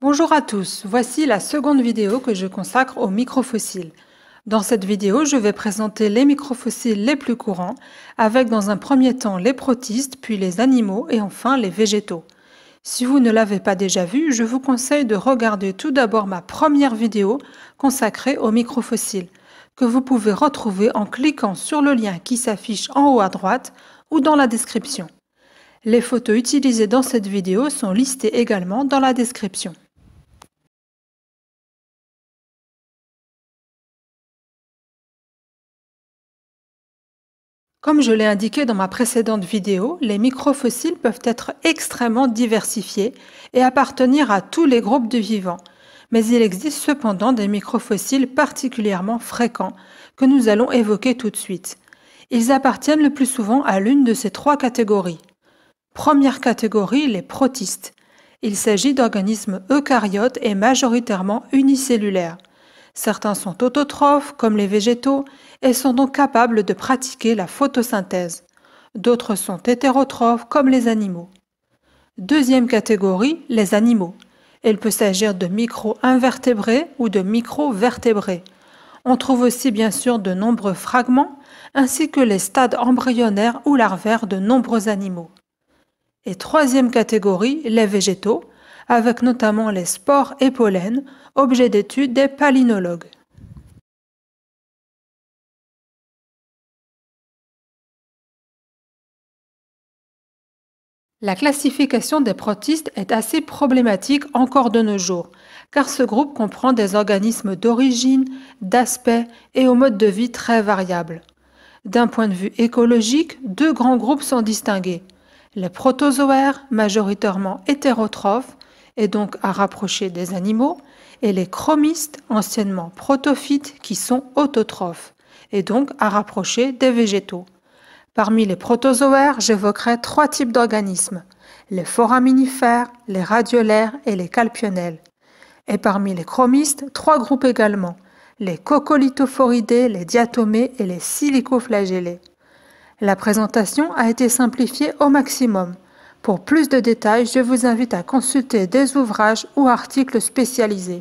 Bonjour à tous, voici la seconde vidéo que je consacre aux microfossiles. Dans cette vidéo, je vais présenter les microfossiles les plus courants, avec dans un premier temps les protistes, puis les animaux et enfin les végétaux. Si vous ne l'avez pas déjà vu, je vous conseille de regarder tout d'abord ma première vidéo consacrée aux microfossiles, que vous pouvez retrouver en cliquant sur le lien qui s'affiche en haut à droite ou dans la description. Les photos utilisées dans cette vidéo sont listées également dans la description. Comme je l'ai indiqué dans ma précédente vidéo, les microfossiles peuvent être extrêmement diversifiés et appartenir à tous les groupes de vivants. Mais il existe cependant des microfossiles particulièrement fréquents que nous allons évoquer tout de suite. Ils appartiennent le plus souvent à l'une de ces trois catégories. Première catégorie, les protistes. Il s'agit d'organismes eucaryotes et majoritairement unicellulaires. Certains sont autotrophes, comme les végétaux, et sont donc capables de pratiquer la photosynthèse. D'autres sont hétérotrophes, comme les animaux. Deuxième catégorie, les animaux. Il peut s'agir de micro-invertébrés ou de micro-vertébrés. On trouve aussi bien sûr de nombreux fragments, ainsi que les stades embryonnaires ou larvaires de nombreux animaux. Et troisième catégorie, les végétaux, avec notamment les spores et pollens, objet d'étude des palynologues. La classification des protistes est assez problématique encore de nos jours, car ce groupe comprend des organismes d'origine, d'aspect et au mode de vie très variables. D'un point de vue écologique, deux grands groupes sont distingués. Les protozoaires, majoritairement hétérotrophes, et donc à rapprocher des animaux, et les chromistes, anciennement protophytes, qui sont autotrophes, et donc à rapprocher des végétaux. Parmi les protozoaires, j'évoquerai trois types d'organismes, les foraminifères, les radiolaires et les calpionels. Et parmi les chromistes, trois groupes également, les coccolithophoridés, les diatomées et les silicoflagellés. La présentation a été simplifiée au maximum. Pour plus de détails, je vous invite à consulter des ouvrages ou articles spécialisés.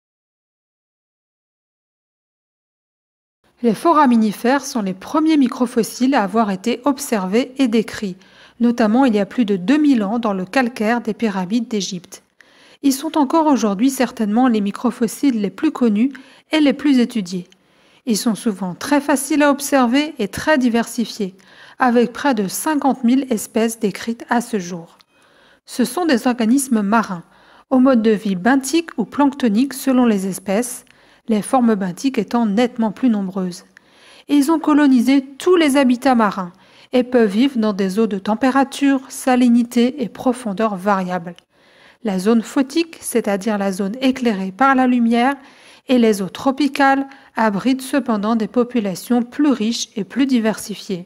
Les foraminifères sont les premiers microfossiles à avoir été observés et décrits, notamment il y a plus de 2000 ans dans le calcaire des pyramides d'Égypte. Ils sont encore aujourd'hui certainement les microfossiles les plus connus et les plus étudiés. Ils sont souvent très faciles à observer et très diversifiés, avec près de 50 000 espèces décrites à ce jour. Ce sont des organismes marins, au mode de vie benthique ou planctonique selon les espèces, les formes benthiques étant nettement plus nombreuses. Ils ont colonisé tous les habitats marins et peuvent vivre dans des eaux de température, salinité et profondeur variables. La zone photique, c'est-à-dire la zone éclairée par la lumière, et les eaux tropicales abritent cependant des populations plus riches et plus diversifiées.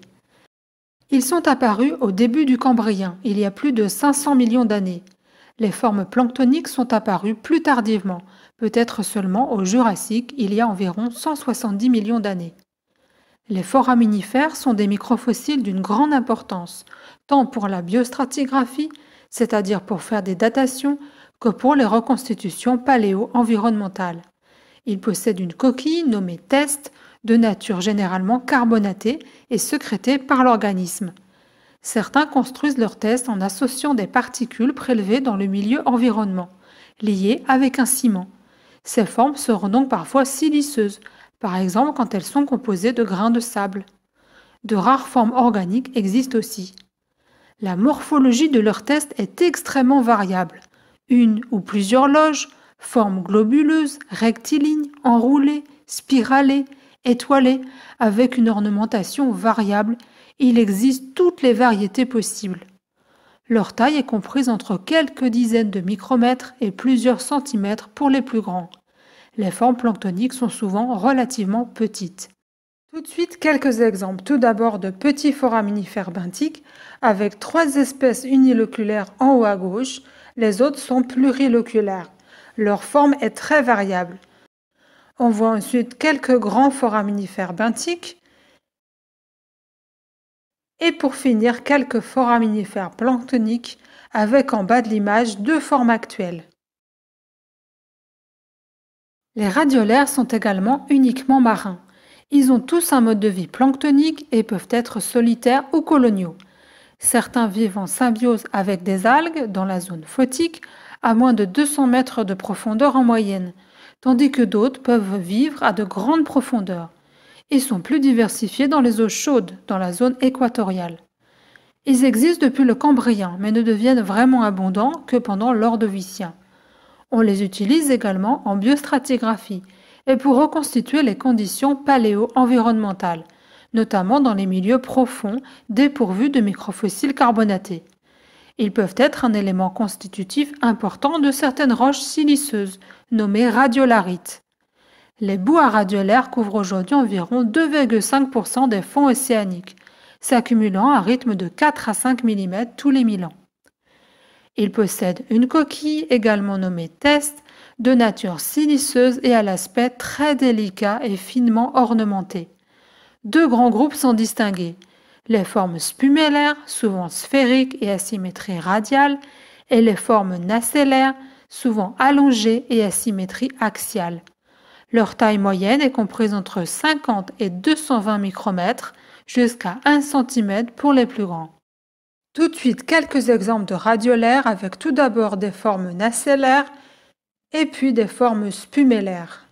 Ils sont apparus au début du Cambrien, il y a plus de 500 millions d'années. Les formes planctoniques sont apparues plus tardivement, peut-être seulement au Jurassique, il y a environ 170 millions d'années. Les foraminifères sont des microfossiles d'une grande importance, tant pour la biostratigraphie, c'est-à-dire pour faire des datations, que pour les reconstitutions paléo-environnementales. Ils possèdent une coquille nommée test, de nature généralement carbonatée et sécrétée par l'organisme. Certains construisent leurs tests en associant des particules prélevées dans le milieu environnement, liées avec un ciment. Ces formes seront donc parfois siliceuses, par exemple quand elles sont composées de grains de sable. De rares formes organiques existent aussi. La morphologie de leurs tests est extrêmement variable. Une ou plusieurs loges, formes globuleuses, rectilignes, enroulées, spiralées, étoilées, avec une ornementation variable, il existe toutes les variétés possibles. Leur taille est comprise entre quelques dizaines de micromètres et plusieurs centimètres pour les plus grands. Les formes planctoniques sont souvent relativement petites. Tout de suite, quelques exemples. Tout d'abord de petits foraminifères benthiques, avec 3 espèces uniloculaires en haut à gauche, les autres sont pluriloculaires. Leur forme est très variable. On voit ensuite quelques grands foraminifères benthiques, et pour finir, quelques foraminifères planctoniques, avec en bas de l'image 2 formes actuelles. Les radiolaires sont également uniquement marins. Ils ont tous un mode de vie planctonique et peuvent être solitaires ou coloniaux. Certains vivent en symbiose avec des algues dans la zone photique à moins de 200 mètres de profondeur en moyenne, tandis que d'autres peuvent vivre à de grandes profondeurs. Ils sont plus diversifiés dans les eaux chaudes, dans la zone équatoriale. Ils existent depuis le Cambrien, mais ne deviennent vraiment abondants que pendant l'Ordovicien. On les utilise également en biostratigraphie et pour reconstituer les conditions paléo-environnementales, notamment dans les milieux profonds dépourvus de microfossiles carbonatés. Ils peuvent être un élément constitutif important de certaines roches siliceuses, nommées radiolarites. Les boues radiolaires couvrent aujourd'hui environ 2,5% des fonds océaniques, s'accumulant à rythme de 4 à 5 mm tous les 1000 ans. Ils possèdent une coquille, également nommée test, de nature siliceuse et à l'aspect très délicat et finement ornementé. Deux grands groupes sont distingués, les formes spumellaires, souvent sphériques et à symétrie radiale, et les formes nacellaires, souvent allongées et à symétrie axiale. Leur taille moyenne est comprise entre 50 et 220 micromètres, jusqu'à 1 cm pour les plus grands. Tout de suite, quelques exemples de radiolaires avec tout d'abord des formes nacellaires et puis des formes spumellaires.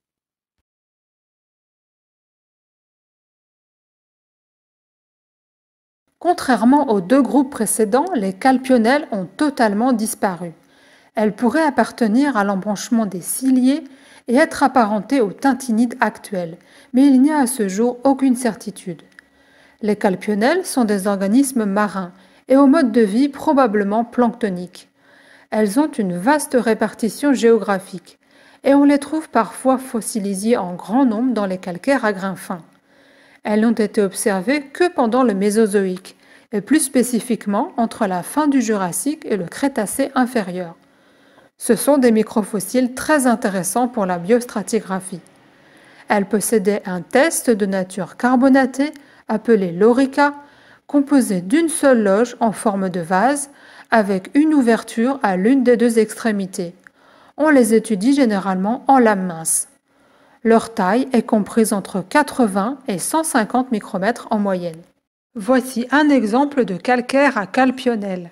Contrairement aux deux groupes précédents, les calpionnelles ont totalement disparu. Elles pourraient appartenir à l'embranchement des ciliés et être apparentées aux tintinnites actuels, mais il n'y a à ce jour aucune certitude. Les calpionnelles sont des organismes marins et au mode de vie probablement planctonique. Elles ont une vaste répartition géographique et on les trouve parfois fossilisées en grand nombre dans les calcaires à grains fins. Elles n'ont été observées que pendant le Mésozoïque, et plus spécifiquement entre la fin du Jurassique et le Crétacé inférieur. Ce sont des microfossiles très intéressants pour la biostratigraphie. Elles possédaient un test de nature carbonatée appelé lorica, composé d'une seule loge en forme de vase avec une ouverture à l'une des deux extrémités. On les étudie généralement en lame mince. Leur taille est comprise entre 80 et 150 micromètres en moyenne. Voici un exemple de calcaire à calpionnelle.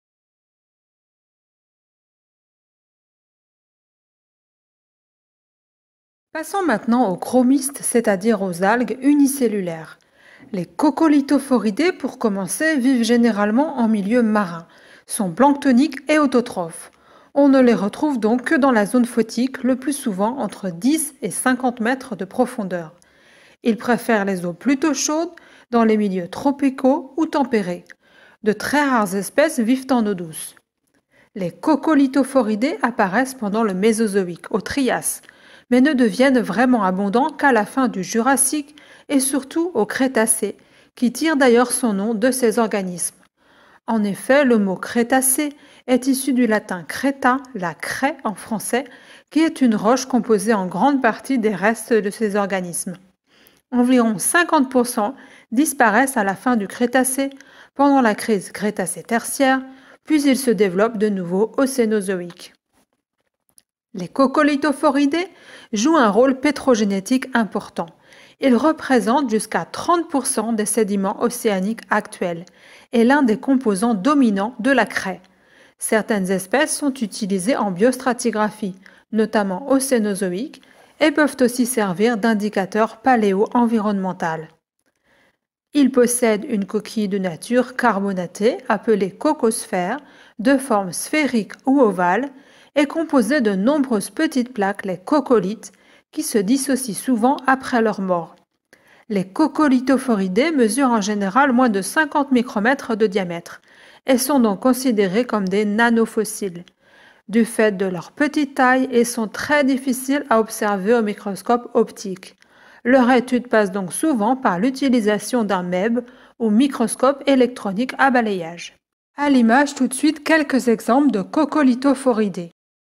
Passons maintenant aux chromistes, c'est-à-dire aux algues unicellulaires. Les coccolithophoridés, pour commencer, vivent généralement en milieu marin, sont planctoniques et autotrophes. On ne les retrouve donc que dans la zone photique, le plus souvent entre 10 et 50 mètres de profondeur. Ils préfèrent les eaux plutôt chaudes, dans les milieux tropicaux ou tempérés. De très rares espèces vivent en eau douce. Les coccolithophoridés apparaissent pendant le Mésozoïque, au Trias, mais ne deviennent vraiment abondants qu'à la fin du Jurassique et surtout au Crétacé, qui tire d'ailleurs son nom de ces organismes. En effet, le mot Crétacé est issu du latin creta, la craie en français, qui est une roche composée en grande partie des restes de ces organismes. Environ 50% disparaissent à la fin du Crétacé, pendant la crise Crétacé-Tertiaire, puis ils se développent de nouveau au Cénozoïque. Les coccolithophoridés jouent un rôle pétrogénétique important. Ils représentent jusqu'à 30% des sédiments océaniques actuels et l'un des composants dominants de la craie. Certaines espèces sont utilisées en biostratigraphie, notamment au Cénozoïque, et peuvent aussi servir d'indicateur paléo-environnemental. Ils possèdent une coquille de nature carbonatée appelée cocosphère, de forme sphérique ou ovale, et composée de nombreuses petites plaques, les coccolithes, qui se dissocient souvent après leur mort. Les coccolithophoridés mesurent en général moins de 50 micromètres de diamètre et sont donc considérés comme des nanofossiles. Du fait de leur petite taille, ils sont très difficiles à observer au microscope optique. Leur étude passe donc souvent par l'utilisation d'un MEB ou microscope électronique à balayage. À l'image tout de suite quelques exemples de coccolithophoridés.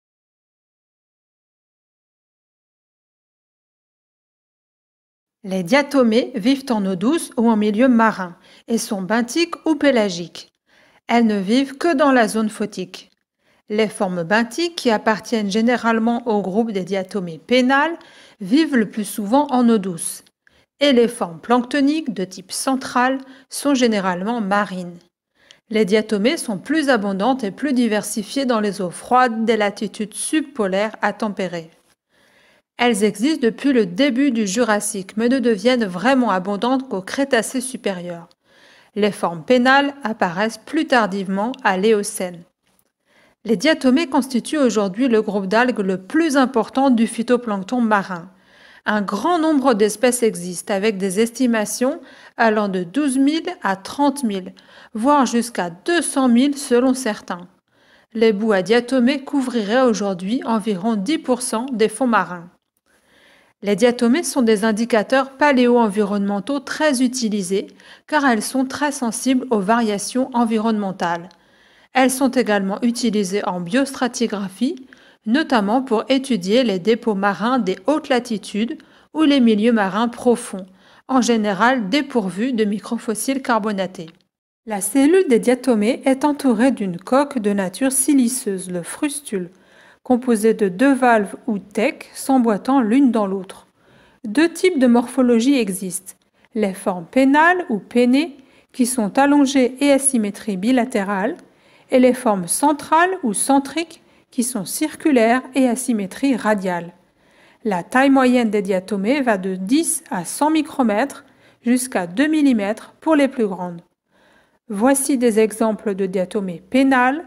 Les diatomées vivent en eau douce ou en milieu marin et sont benthiques ou pélagiques. Elles ne vivent que dans la zone photique. Les formes benthiques, qui appartiennent généralement au groupe des diatomées pénales, vivent le plus souvent en eau douce. Et les formes planctoniques de type central sont généralement marines. Les diatomées sont plus abondantes et plus diversifiées dans les eaux froides des latitudes subpolaires à tempérées. Elles existent depuis le début du Jurassique, mais ne deviennent vraiment abondantes qu'au Crétacé supérieur. Les formes pénales apparaissent plus tardivement à l'Éocène. Les diatomées constituent aujourd'hui le groupe d'algues le plus important du phytoplancton marin. Un grand nombre d'espèces existent, avec des estimations allant de 12 000 à 30 000, voire jusqu'à 200 000 selon certains. Les boues à diatomées couvriraient aujourd'hui environ 10% des fonds marins. Les diatomées sont des indicateurs paléo-environnementaux très utilisés car elles sont très sensibles aux variations environnementales. Elles sont également utilisées en biostratigraphie, notamment pour étudier les dépôts marins des hautes latitudes ou les milieux marins profonds, en général dépourvus de microfossiles carbonatés. La cellule des diatomées est entourée d'une coque de nature siliceuse, le frustule, composée de deux valves ou tecs s'emboîtant l'une dans l'autre. Deux types de morphologie existent, les formes pénales ou pennées, qui sont allongées et à symétrie bilatérale, et les formes centrales ou centriques, qui sont circulaires et à symétrie radiale. La taille moyenne des diatomées va de 10 à 100 micromètres jusqu'à 2 mm pour les plus grandes. Voici des exemples de diatomées pénales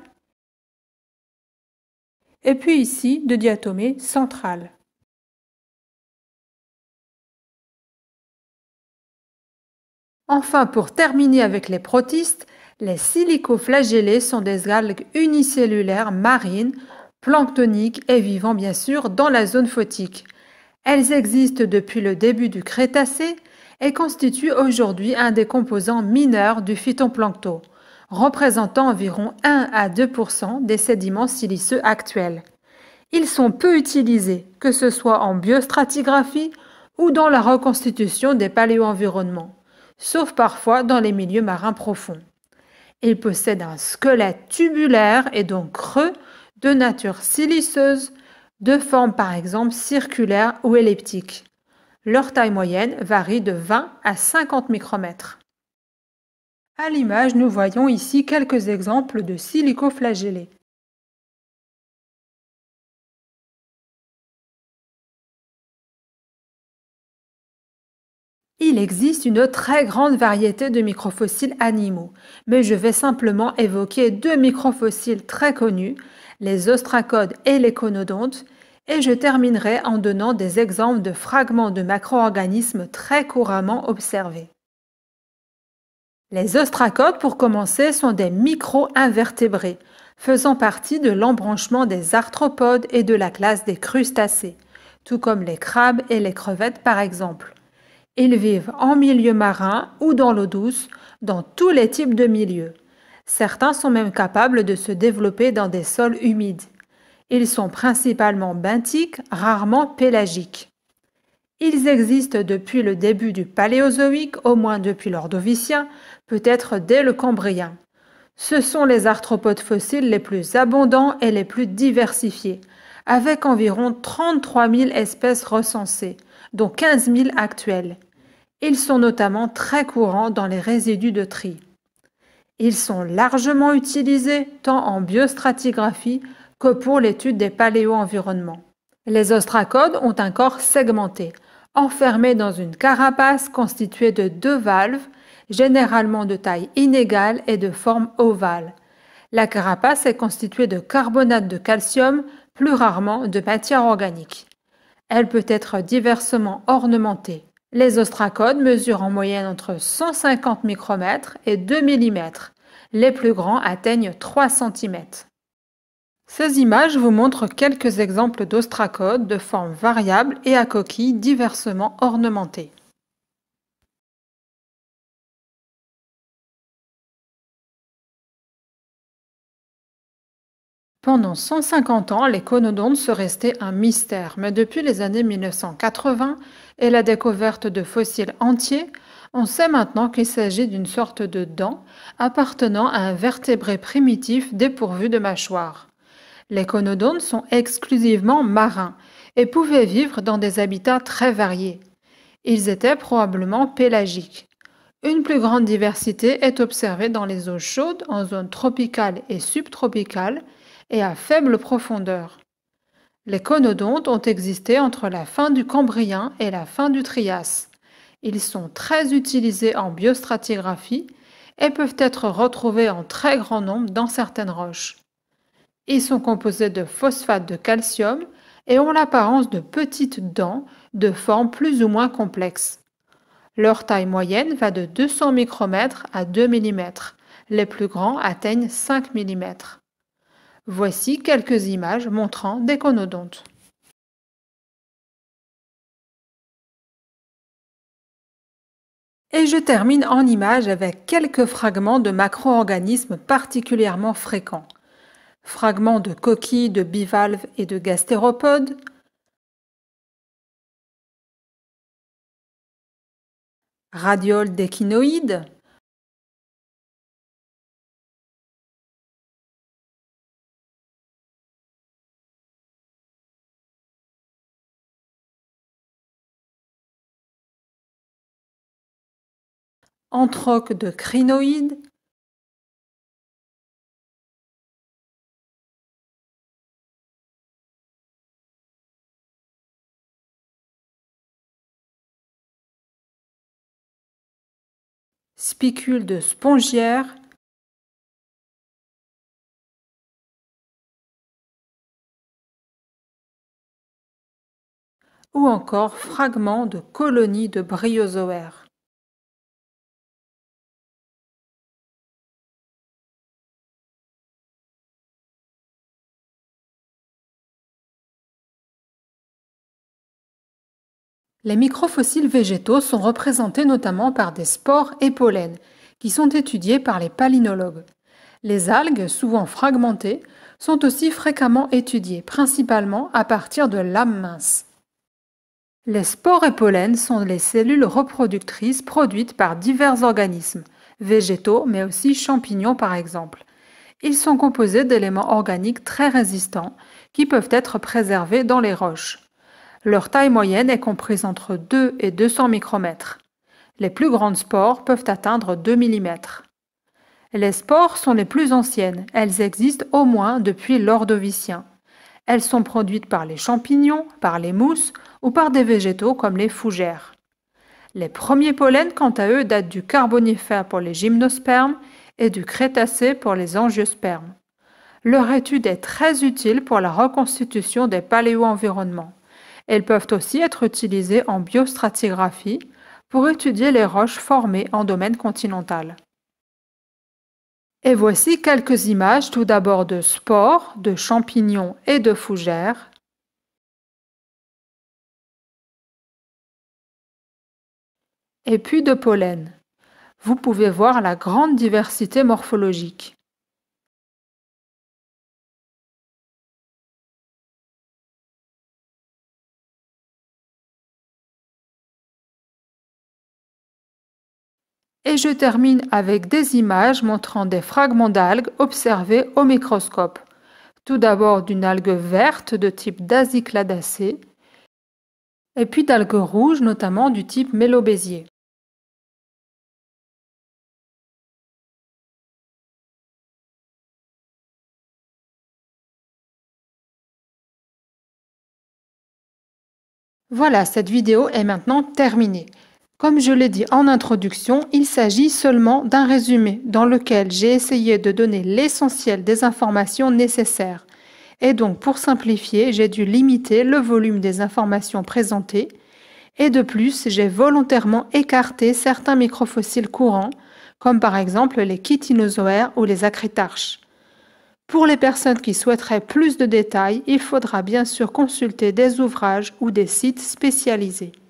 et puis ici de diatomées centrales. Enfin, pour terminer avec les protistes, les silicoflagellés sont des algues unicellulaires marines, planctoniques et vivant bien sûr dans la zone photique. Elles existent depuis le début du Crétacé et constituent aujourd'hui un des composants mineurs du phytoplancton, représentant environ 1 à 2% des sédiments siliceux actuels. Ils sont peu utilisés, que ce soit en biostratigraphie ou dans la reconstitution des paléoenvironnements, sauf parfois dans les milieux marins profonds. Ils possèdent un squelette tubulaire et donc creux de nature siliceuse, de forme par exemple circulaire ou elliptique. Leur taille moyenne varie de 20 à 50 micromètres. À l'image, nous voyons ici quelques exemples de silicoflagellés. Il existe une très grande variété de microfossiles animaux, mais je vais simplement évoquer deux microfossiles très connus, les ostracodes et les conodontes, et je terminerai en donnant des exemples de fragments de macro-organismes très couramment observés. Les ostracodes, pour commencer, sont des micro-invertébrés, faisant partie de l'embranchement des arthropodes et de la classe des crustacés, tout comme les crabes et les crevettes par exemple. Ils vivent en milieu marin ou dans l'eau douce, dans tous les types de milieux. Certains sont même capables de se développer dans des sols humides. Ils sont principalement benthiques, rarement pélagiques. Ils existent depuis le début du Paléozoïque, au moins depuis l'Ordovicien, peut-être dès le Cambrien. Ce sont les arthropodes fossiles les plus abondants et les plus diversifiés, avec environ 33 000 espèces recensées, dont 15 000 actuelles. Ils sont notamment très courants dans les résidus de tri. Ils sont largement utilisés tant en biostratigraphie que pour l'étude des paléo-environnements. Les ostracodes ont un corps segmenté, enfermé dans une carapace constituée de deux valves, généralement de taille inégale et de forme ovale. La carapace est constituée de carbonate de calcium, plus rarement de matière organique. Elle peut être diversement ornementée. Les ostracodes mesurent en moyenne entre 150 micromètres et 2 mm. Les plus grands atteignent 3 cm. Ces images vous montrent quelques exemples d'ostracodes de forme variable et à coquilles diversement ornementées. Pendant 150 ans, les conodontes sont restés un mystère, mais depuis les années 1980 et la découverte de fossiles entiers, on sait maintenant qu'il s'agit d'une sorte de dent appartenant à un vertébré primitif dépourvu de mâchoire. Les conodontes sont exclusivement marins et pouvaient vivre dans des habitats très variés. Ils étaient probablement pélagiques. Une plus grande diversité est observée dans les eaux chaudes en zone tropicale et subtropicale et à faible profondeur. Les conodontes ont existé entre la fin du Cambrien et la fin du Trias. Ils sont très utilisés en biostratigraphie et peuvent être retrouvés en très grand nombre dans certaines roches. Ils sont composés de phosphate de calcium et ont l'apparence de petites dents de forme plus ou moins complexe. Leur taille moyenne va de 200 micromètres à 2 mm. Les plus grands atteignent 5 mm. Voici quelques images montrant des conodontes. Et je termine en images avec quelques fragments de macro-organismes particulièrement fréquents. Fragments de coquilles de bivalves et de gastéropodes, radioles d'échinoïdes, anthroques de crinoïdes, spicules de spongiaires, ou encore fragments de colonies de bryozoaires. Les microfossiles végétaux sont représentés notamment par des spores et pollens, qui sont étudiés par les palynologues. Les algues, souvent fragmentées, sont aussi fréquemment étudiées, principalement à partir de lames minces. Les spores et pollens sont les cellules reproductrices produites par divers organismes, végétaux mais aussi champignons par exemple. Ils sont composés d'éléments organiques très résistants qui peuvent être préservés dans les roches. Leur taille moyenne est comprise entre 2 et 200 micromètres. Les plus grandes spores peuvent atteindre 2 mm. Les spores sont les plus anciennes, elles existent au moins depuis l'Ordovicien. Elles sont produites par les champignons, par les mousses ou par des végétaux comme les fougères. Les premiers pollens, quant à eux, datent du Carbonifère pour les gymnospermes et du Crétacé pour les angiospermes. Leur étude est très utile pour la reconstitution des paléo-environnements. Elles peuvent aussi être utilisées en biostratigraphie pour étudier les roches formées en domaine continental. Et voici quelques images tout d'abord de spores, de champignons et de fougères. Et puis de pollen. Vous pouvez voir la grande diversité morphologique. Et je termine avec des images montrant des fragments d'algues observés au microscope. Tout d'abord d'une algue verte de type Dasycladacée, et puis d'algues rouges notamment du type Mélobésier. Voilà, cette vidéo est maintenant terminée. Comme je l'ai dit en introduction, il s'agit seulement d'un résumé dans lequel j'ai essayé de donner l'essentiel des informations nécessaires. Et donc, pour simplifier, j'ai dû limiter le volume des informations présentées. Et de plus, j'ai volontairement écarté certains microfossiles courants, comme par exemple les chitinozoaires ou les acritarches. Pour les personnes qui souhaiteraient plus de détails, il faudra bien sûr consulter des ouvrages ou des sites spécialisés.